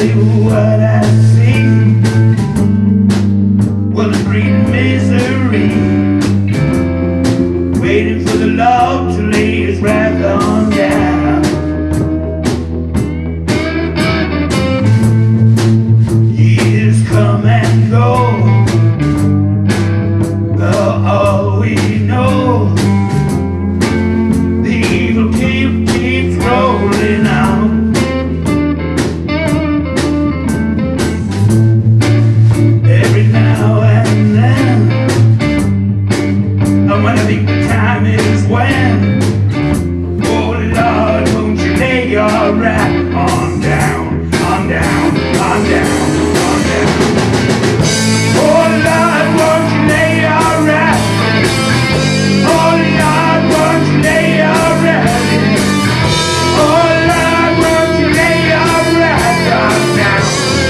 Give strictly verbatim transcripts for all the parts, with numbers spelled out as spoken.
you what I see. Well, it's breeding misery, waiting for the Lord to lay his wrath on down. Years come and go, but all we know, the evil keep, keeps rolling on. Every now and then, I wanna think the time is when, oh Lord, won't you lay your wrath on down, on down, on down, on down. Oh Lord, won't you lay your wrath, oh Lord, won't you lay your wrath, oh Lord, won't you lay your wrath on down.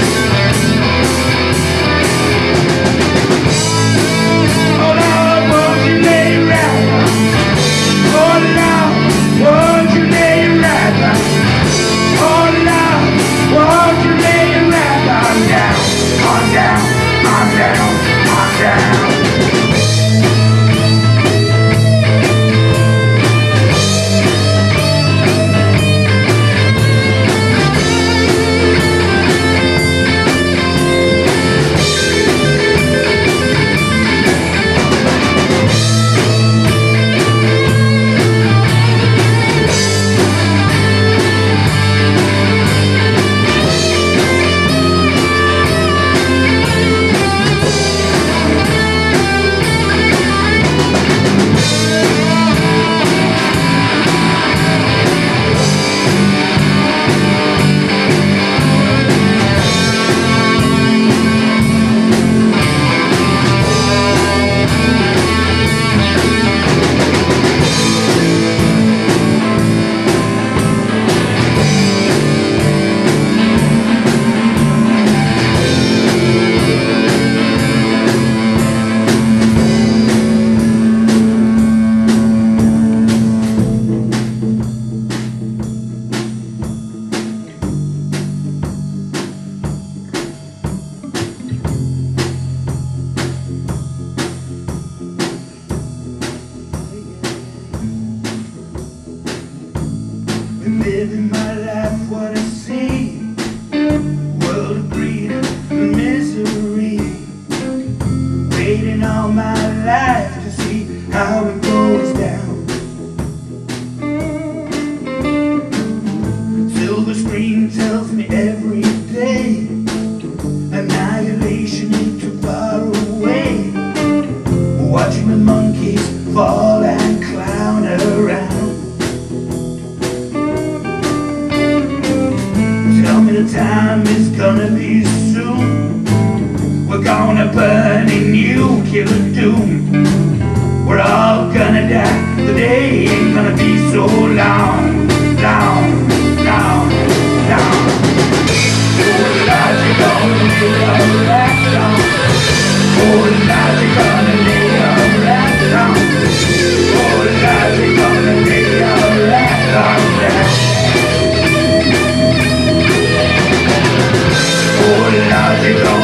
Oh Lord, won't you lay your wrath, oh Lord, won't you lay your wrath, oh Lord, won't you lay your wrath on down, on down, on down, on down. Living my life, what I see, world of greed and misery, waiting all my life to see how it goes down. Silver screen tells me every day, annihilation ain't too far away, watching the monkeys fall and clown around. The time is gonna be soon. We're gonna burn in you, killer doom. We're all gonna die. The day ain't gonna be so long, long, long, long. Oh Lord, you're gonna lay your wrath down. Oh Lord, you're gonna lay your wrath down. Oh Lord, you're gonna lay your wrath down. Oh Lord, you're gonna